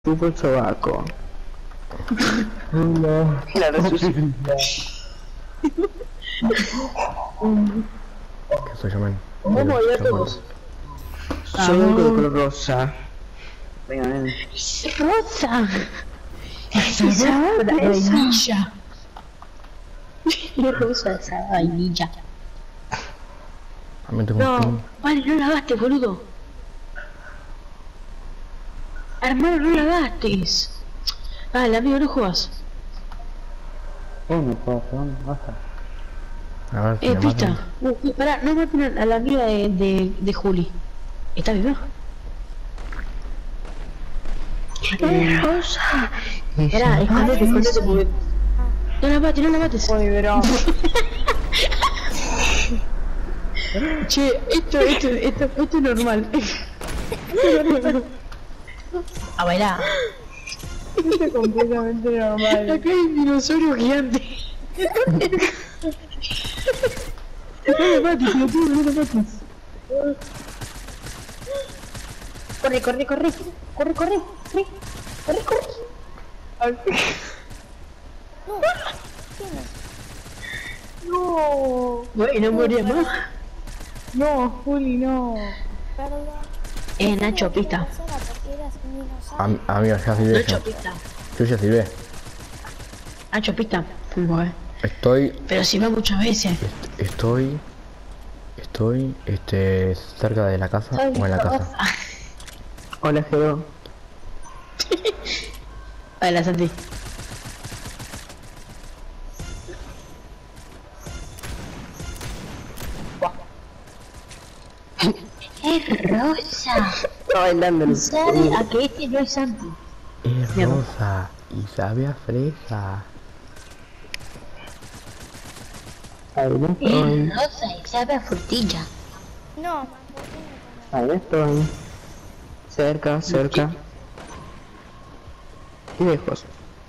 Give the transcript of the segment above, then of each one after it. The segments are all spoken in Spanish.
Chupo el sobaco. No. La resucité. ¿Qué soy yo, men? ¿Cómo movías todos? Soy algo de color rosa. Venga, ven. ¡Rosa! Esa vainilla. Es rosa esa vainilla. A mí tengo un No, pin. vale, no lavaste, boludo. Hermano, no lavaste. Vale, amigo, no juegas. No puedo, basta. A ver, si me Pista. matan. Pará, no maten a la amiga de Juli. ¿Está viva? Rosa. Pará, escondete, porque... No la mates. Oye, verá. Che, esto es normal. A bailar. Esto es completamente normal. Acá hay un dinosaurio gigante. No la mates, no la mates. Corre. No. Bueno, moría más. No, Juli, no. Perdón. Nacho, pista. Porque eras un dinosaurio. Amigo, ya silbé. Nacho, pista. Yo ya silbé. Nacho, pista. Bueno. Estoy, Pero si va muchas veces. estoy, cerca de la casa o en la casa. Hola, Gero. Hola, Santi. Es rosa. Está bailando. Sabe a que este no es Santi. Es Mierda. rosa y sabe a fresa. Ahí no estoy. Es rosa y sabe a frutilla. No, Ahí estoy. Cerca. Y lejos.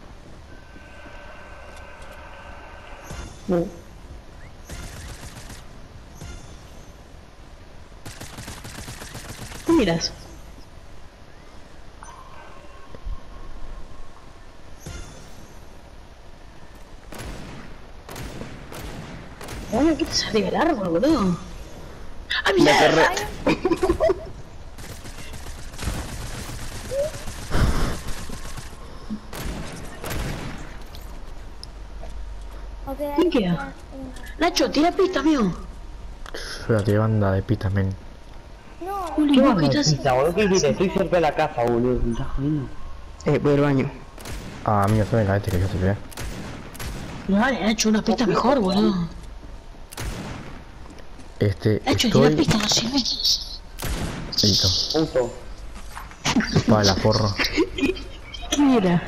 ¿Qué miras? Bueno, ¿qué te sale del árbol, boludo? ¡Ah, mira! ¿Quién queda? Nacho, tira pista, amigo. Yo la tiré banda de pitas, men. No, Juli, vos que estás... Boludo, ¿qué hiciste? Estoy cerca de la casa, boludo. ¿Me estás jodiendo? Voy al baño. Ah, amigo, se venga este que yo silbé. Vale, Nacho, una pista mejor, boludo. Nacho, tira Estoy... pista, no sirve. Listo. Puto. Para la forro. ¿Qué era?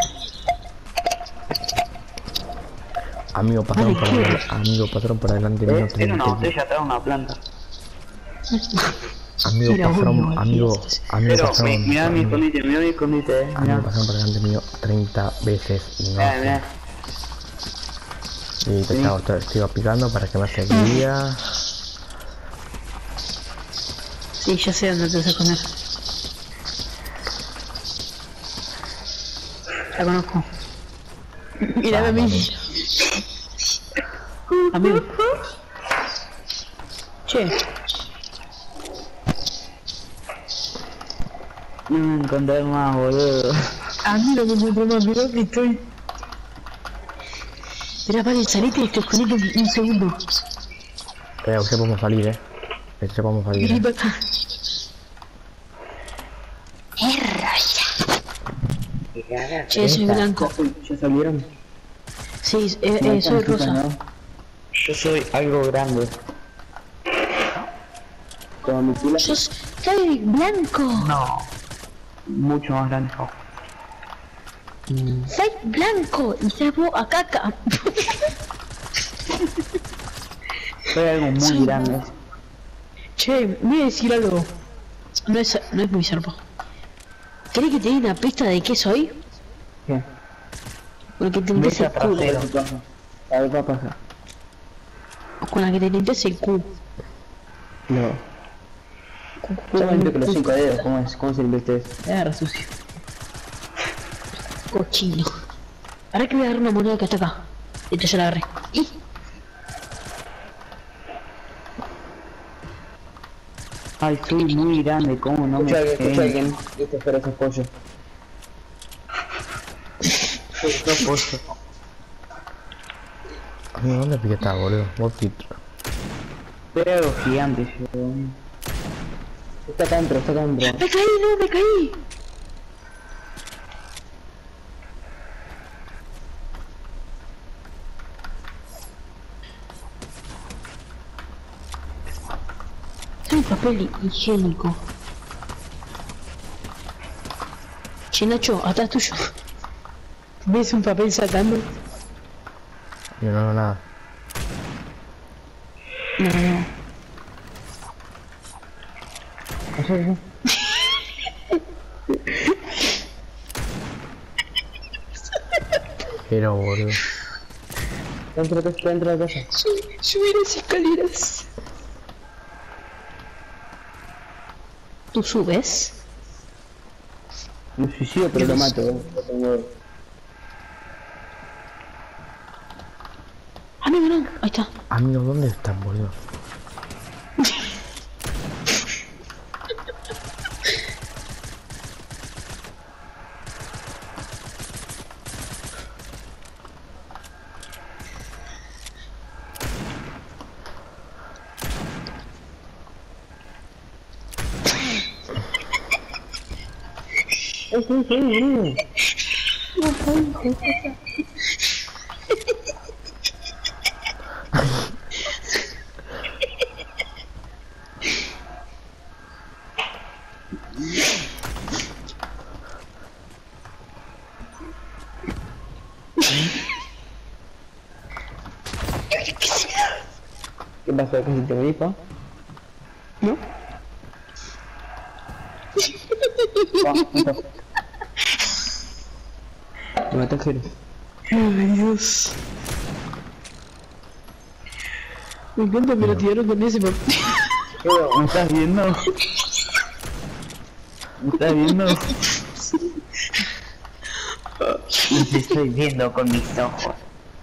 Amigo, pasaron por adelante. Amigo, pasaron por adelante mío. Era una botella atrás de una planta. Amigo, Era pasaron... uno, Amigo, Pero, pasaron... mirá mi escondite, Amigo, mirá. pasaron por delante mío 30 veces y no... Mirá. Y te estaba picando para que me seguía. Sí, ya sé dónde te vas a esconder. La conozco. Mírame a mí. Amigo. Che, No me encontré más, boludo. a mí no me encuentro más, mirá que estoy. Mirá, vale, salite y te escondete un segundo. Ya podemos salir, Ya podemos salir, Vení para acá. Es rosa. Che, soy blanco. ¿Ya salieron? Sí, soy rosa. Yo soy algo grande. Como mi pila. Yo soy blanco. No. Mucho más grande. Soy blanco y sabo a caca. Soy algo muy Soy- grande. Che, voy a decir algo. No es muy zarpo. ¿Querés que te dé una pista de qué soy? ¿Qué? Porque te limpias el culo. A ver, va a pasar. Con la que te limpias el culo. No. Solamente con los 5 dedos, ¿cómo es? ¿Cómo se le viste eso? Era sucio. Cochino. Ahora que voy a agarrar una moneda que está acá. Entonces se la agarré. ¡Y! Ay, soy muy grande, ¿cómo no me Escucha alguien. Listo, espera esos pollos. Esos pollos. Amigo, ¿dónde pique está, boludo? Vos pito. Pero algo gigante, yo. Está acá adentro, está acá adentro. ¡Me caí, no! ¡Me caí! Hay papel higiénico. Che, Nacho, atrás tuyo. ¿Ves un papel saltando? Yo no veo nada. No, no. Pero, boludo. Dentro de la casa. Subir las escaleras. ¿Tú subes? Me suicido, pero lo mato, Lo tengo. Amigo, no. Ahí está. Amigo, ¿dónde están, boludo? ¿Qué pasó? ¿Que se te dijo? ¿No? Me mata el giro. Ay, Dios. Me encanta que lo tiraron con ese papel. ¿Me estás viendo? ¿Me estás viendo? Y te estoy viendo con mis ojos.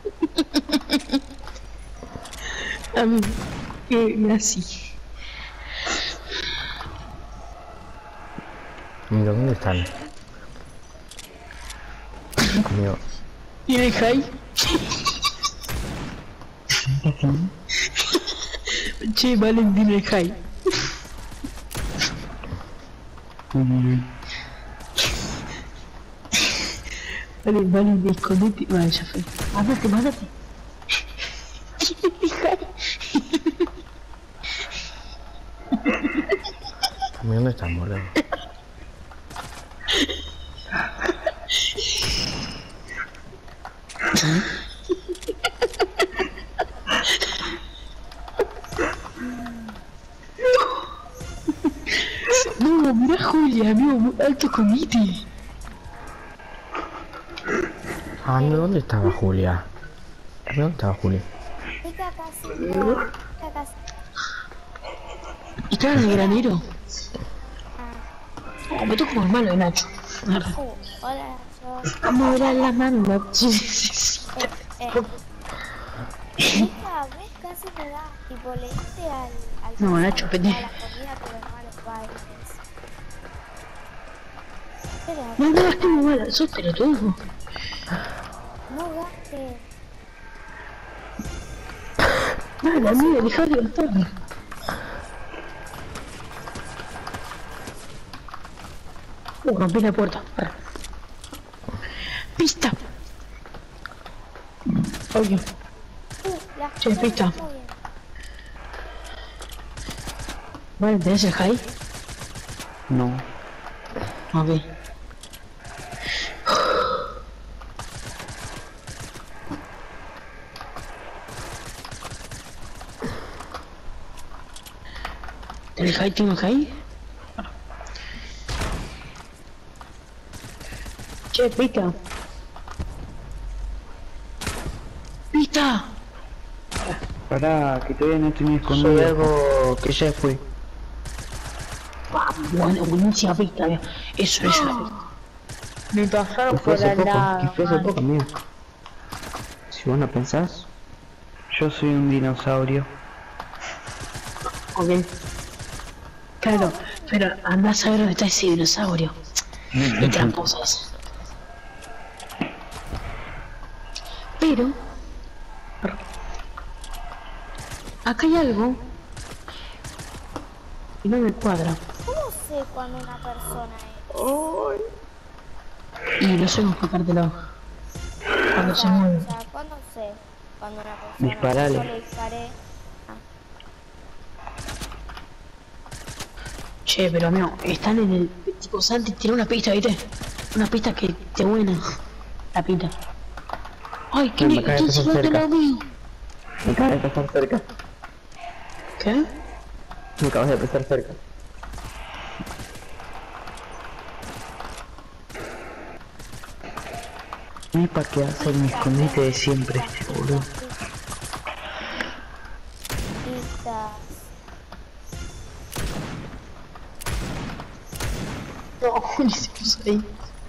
Así. Amigo, ¿dónde están? Amigo. ¿Y el high? Che, Valentín el high. Vale, escondete. Vale, ya fue. Mátate. Amigo, ¿dónde están, boludo? No, mira Julia, amigo, alto comité. Amigo, ¿dónde estaba Julia? Amigo, ¿dónde estaba Julia? Está casi. Está casi. ¿Y estaba en el granero? Oh, me toco con malo de Nacho. Hola, yo. Vamos a ver a la mano. ¿Ves? Casi me da. Tipo, le diste al No, Nacho, pendejo. a la comida, pero no a los bailes. Espera, No, estoy muy mala. Sos pelotudo. no gaste. Nada, amigo, dejá de gastarme. Rompí la puerta. Para. Pista. Obvio. La Che, pista. muy bien. Vale, ¿tenés el high? No. Ok. ¿El high tiene el high? Che, pista. ¡Pista! Pará, que todavía no estoy ni Soy escondido. algo que ya fui. Bueno, buenísima pista, eso es una pista. Me pasaron Que fue por hace al poco, que lado. fue hace poco, amigo. Si vos no pensás. Yo soy un dinosaurio. Ok. Claro, pero anda a saber dónde está ese dinosaurio. Y tramposas. Pero... acá hay algo. Y no me cuadra. ¿Cómo sé cuando una persona es? Y no sé cómo explicártelo. Cuando se mueve. O sea, ¿cuándo sé cuando una persona? Disparale. Yo le disparé. Che, pero amigo, están en el... tipo, Santi tiene una pista, ¿viste? Una pista que te buena. La pinta. Ay, ¿quién Me acaba de ¿quién pasar se va de cerca. lado mío? Me acabas de pasar cerca. ¿Qué? Me acabas de pasar cerca. No hay para qué hacer mi escondite de siempre, boludo. Pistas. No, ni se puso ahí.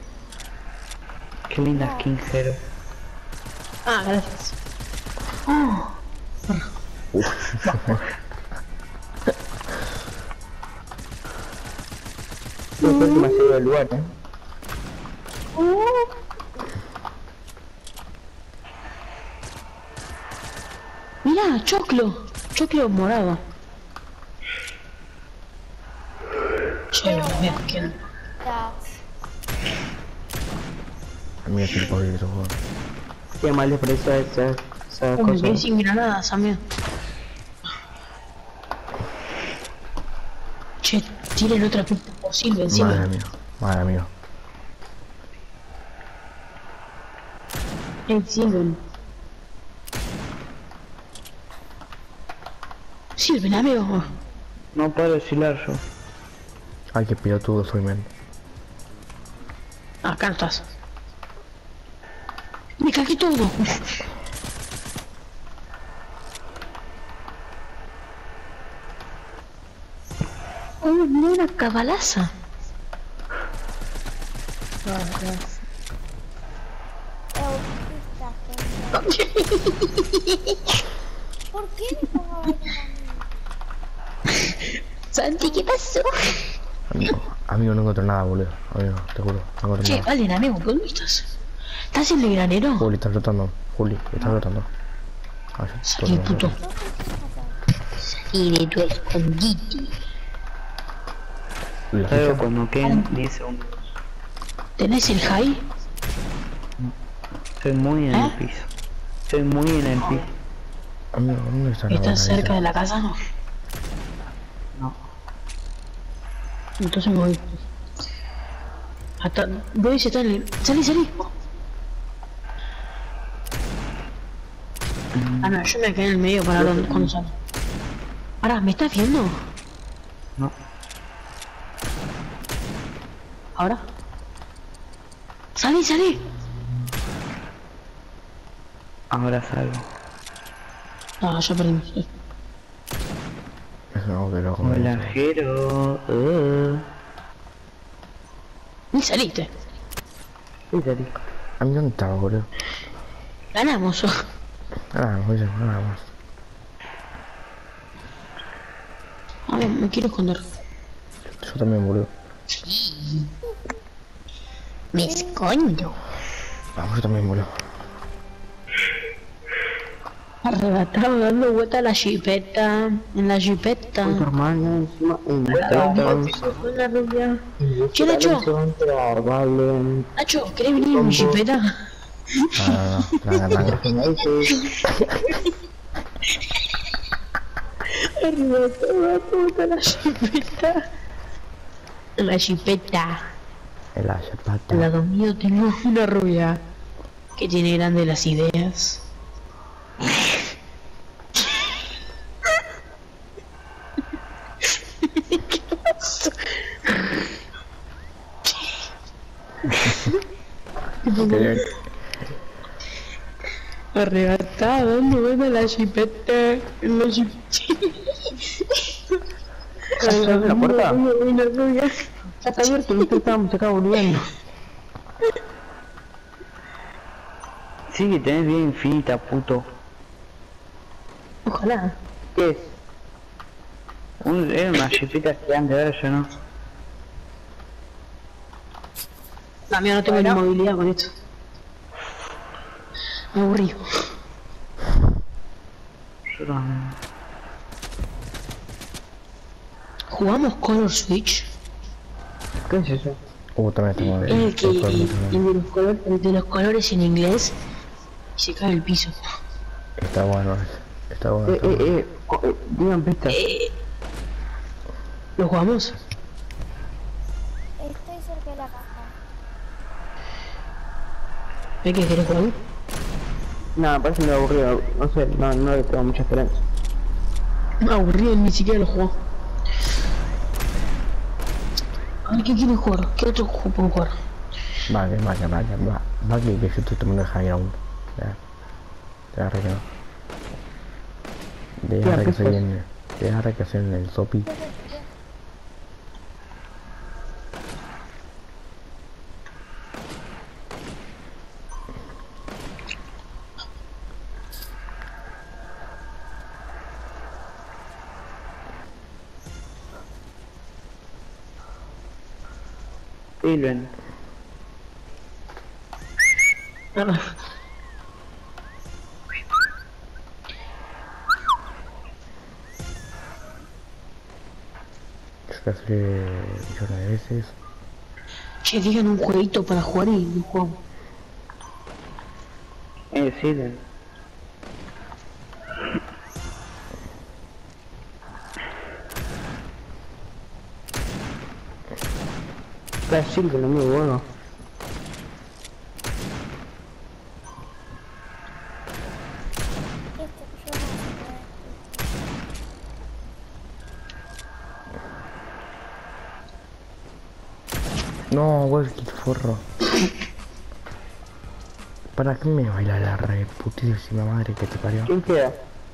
Qué linda skin, Jero. Ah, gracias. Oh, No fue demasiado del lugar, mirá, choclo. Choclo morado. Che, mira, ¿quién? Pistas. Amigo, es imposible eso, juego. Qué mal les parece esa Oh, me quedé cosa. sin granadas, amigo. Che, tiren otra pista posible encima. Madre mía, madre mía. Sirven. Sirven, amigo. No puedo oscilar yo. Ay, qué pelotudo soy, men. Acá no estás. Me cagué todo. Oh, mira una cabalaza. Pistas, gente. ¿Por qué me pongo a ver a mí? Santi, ¿qué pasó? Amigo, no encuentro nada, boludo. Amigo, te juro, no encuentro Che, nada. Valen, amigo, ¿dónde estás? ¿Estás en el granero? Juli, está flotando. Juli, está flotando. Ay, Salí, puto. Y de tu escondite. La Jero, ficha. cuando queden 10 segundos. ¿Tenés el high? Estoy muy en el piso. Estoy muy en el piso. Amigo, ¿dónde está la ¿Estás bala cerca esa? de la casa? No. Entonces me voy. Hasta... voy si está en el... ¡Salí, salí! Ah, no, yo me quedé en el medio para ver cuando salgo. Ahora, ¿me estás viendo? No. ¿Ahora? ¡Salí, salí! Ahora salgo. Ah, ya perdimos. Es un auto de loco. Hola, Jero. Ni saliste. Sí, salí. Amigo, ¿dónde estaba, boludo? Ganamos. Ganamos, ganamos. A ver, me quiero esconder. Yo también, boludo. Me escondo. Vamos, yo también, boludo. Arrebatado dando vuelta a la jipeta. En la jipeta. Tu hermana encima en Con la rubia. ¿Qué, Nacho? Vale. Nacho, ¿querés venir en mi jipeta? No. ¿Qué me dices? Arrebatado dando vuelta a la jipeta. La jipeta. En la Al chapata. lado mío tengo una rubia que tiene grandes las ideas. ¿Qué pasó? Arrebatado, dando vuelta a la jipeta. En la jipeta. ¿Abre la puerta? Una rubia. Ya está abierto, nosotros estábamos acá volviendo. Decí que tenés vida infinita, puto. Ojalá. ¿Qué es? Era una chipita gigante, ahora ya no. La mía no tengo ni movilidad con esto. Me aburrí. Yo también. ¿Jugamos Color Switch? ¿Qué es eso? También estamos El que el de los colores en inglés y se cae el piso. Está bueno, está bueno. Digan pistas. ¿Lo jugamos? Estoy cerca de la casa. ¿Hay que querer jugar? No, me parece muy aburrido. No sé, no le tengo mucha esperanza. Me aburrí, ni siquiera lo jugó. A ver, ¿qué quieren jugar? ¿Qué otro juego puedo jugar? Va, que yo estoy tomando el high ground. Ya arregló. Deja que se viene. Deja que se en el sopi. Silven. Es que hace millones de veces. Che, digan un jueguito para jugar y lo jugamos. Silven. Está Silver, muy bueno. No, güey, qué forro. ¿Para qué me baila la re putísima madre que te parió? ¿Quién queda?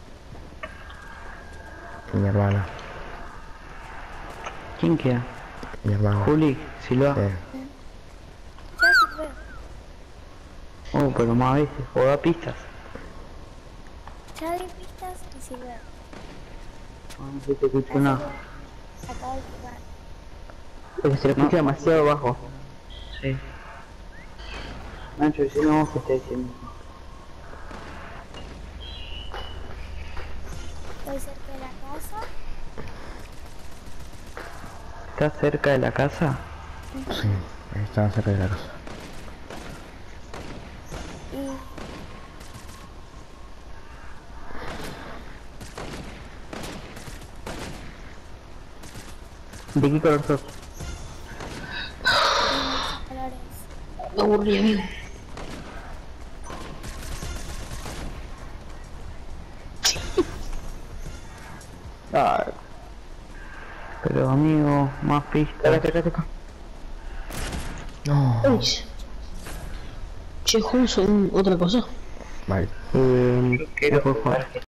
Mi hermana. ¿Quién queda? Mi hermana. Juli, Silva. Ya se fue. Oh, pero más veces, juega pistas. Ya di pistas y sirve. No se te escucho nada. Acabo de jugar. Porque se lo escucha demasiado bajo. Sí. Nacho, decime vos qué estás diciendo. Estoy cerca de la casa. ¿Estás cerca de la casa? Sí, estaba cerca de la casa. Y ¿De qué color sos? colores. Me aburrí, amigo. Ah, Pero amigo, más pistas. acá. No. Uy. Che, jugamos otra cosa. Vale. Quiero jugar.